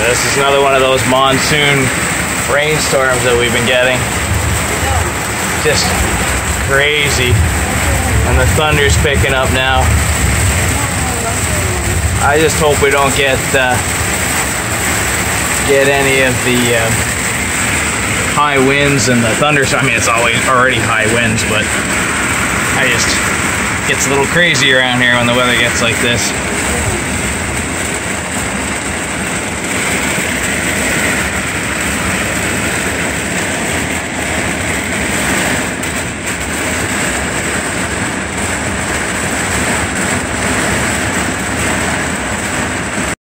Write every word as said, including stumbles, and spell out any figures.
This is another one of those monsoon rainstorms that we've been getting. Just crazy. And the thunder's picking up now. I just hope we don't get uh, get any of the uh, high winds and the thunder. I mean, it's always already high winds, but I just gets a little crazy around here when the weather gets like this.